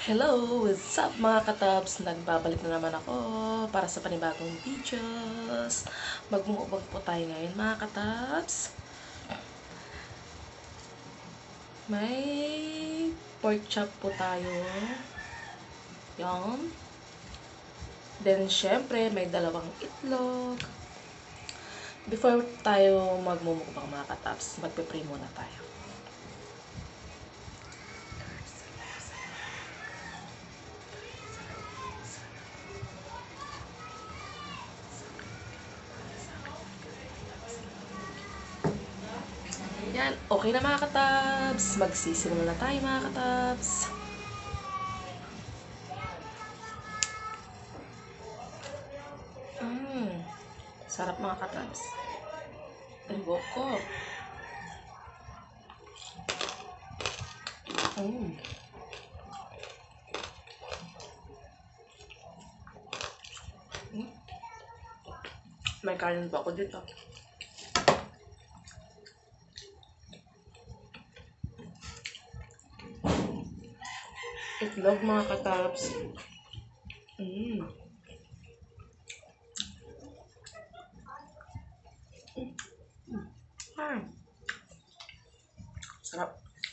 Hello! What's up mga katabs? Nagbabalik na naman ako para sa panibagong videos. Magmumukbang po tayo ngayon mga katabs. May pork chop po tayo. Yan. Then syempre may dalawang itlog. Before tayo magmumukbang mga katabs, magpe-pray muna tayo. Yan, okay na mga katabs. Magsisimula na tayo mga katabs. Sarap mga katabs. Ang ko. May kanin pa ako dito. Itlog mga katabs. Sarap.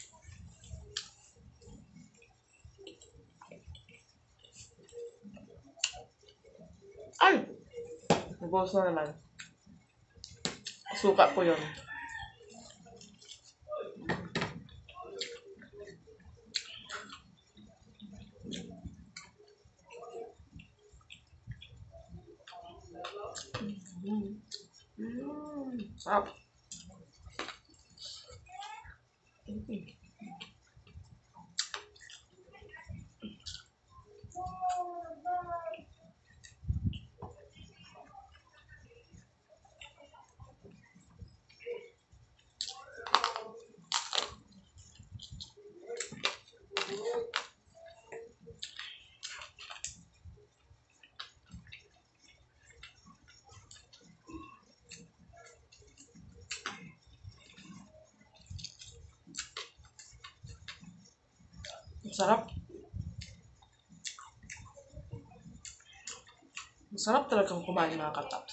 Ay! Nabos na naman. Suka po yun. Sarap. Masarap. Masarap talagang kumain mga kataps.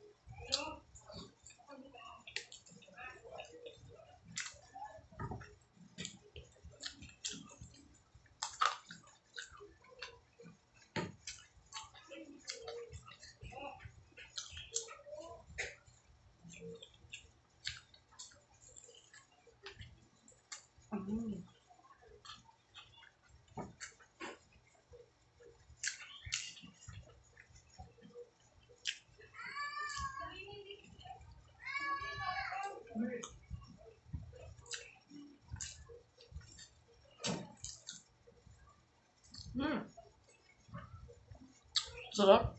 Sarap.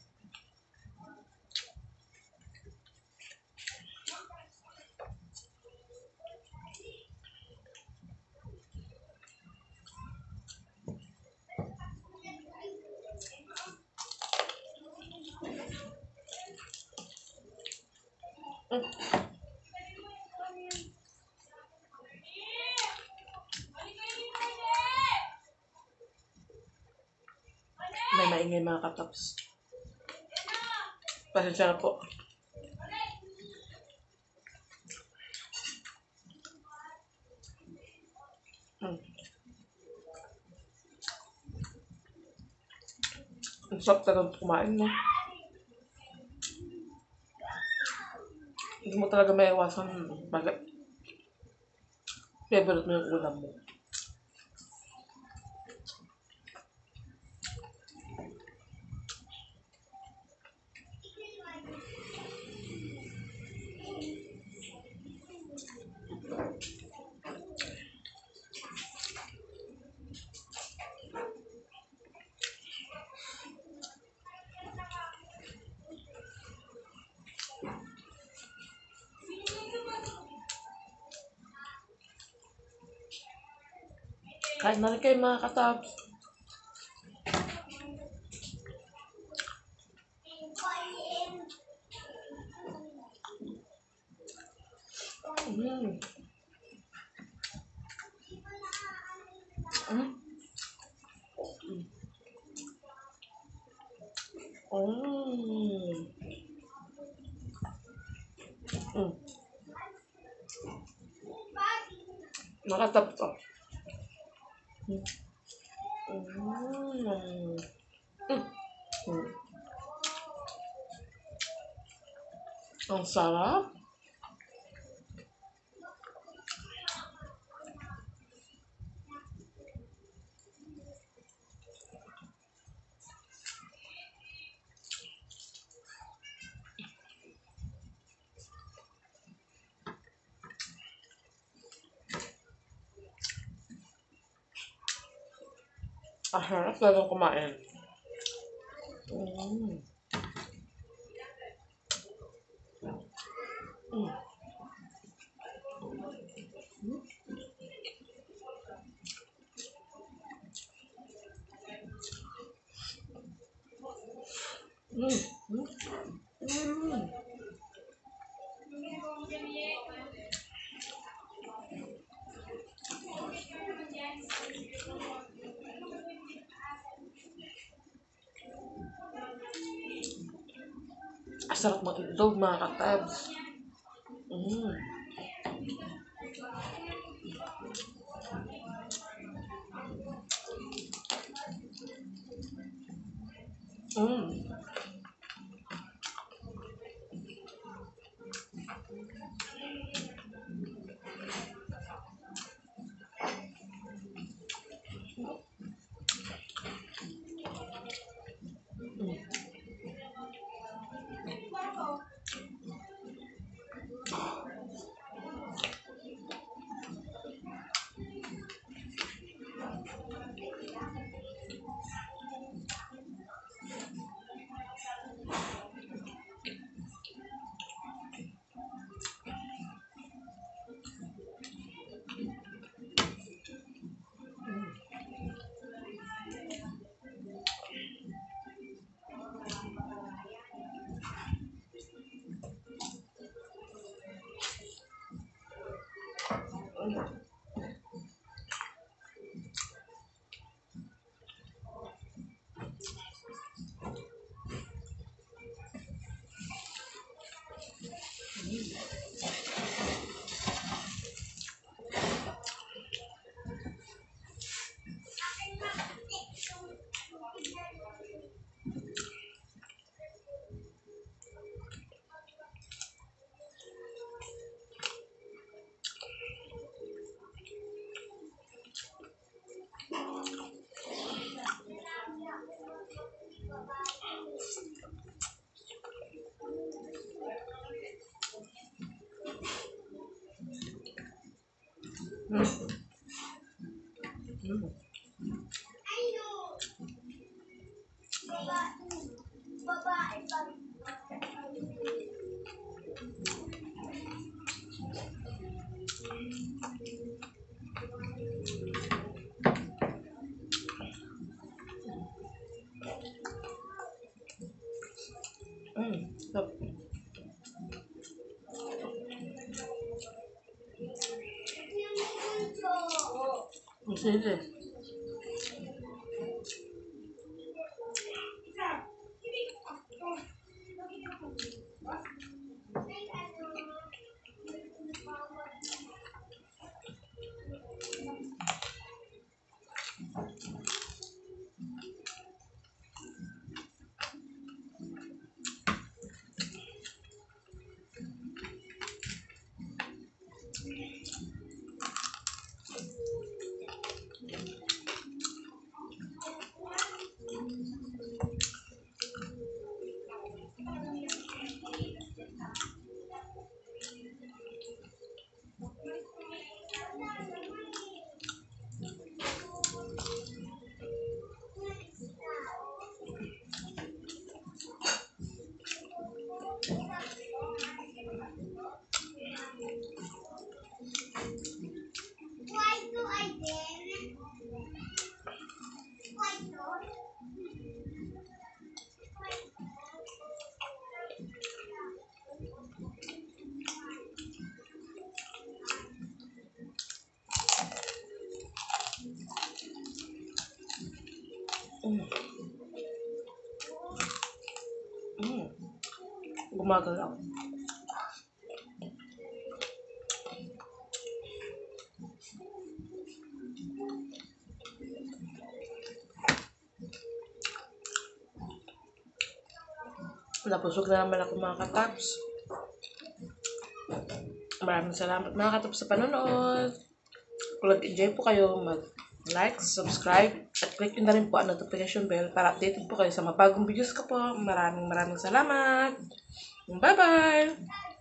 May maingay mga kataps. Pasensya na po. Ang sarap talagang kumain mo. Hindi mo talaga may iwasan bakit favorite mo yung ulam mo. Kain na rin kayo mga katabs. Mm. Mm. Nakatap to. Mm. Mm. Mm. Ang sarap. Ang sarap talagang kumain. Mm. Mm. Mm. Mm. Ang sarap mag-itlog, mga katabs. Mm. Mm. Sarap. Ang sili. Bumagal ako. Napusog na naman ako mga katabs. Maraming salamat mga katabs sa panonood. Kung nag-enjoy po kayo, mag-like, subscribe, at click nyo na rin po ang notification bell para updated po kayo sa mga bagong videos ko po. Maraming salamat. Bye-bye!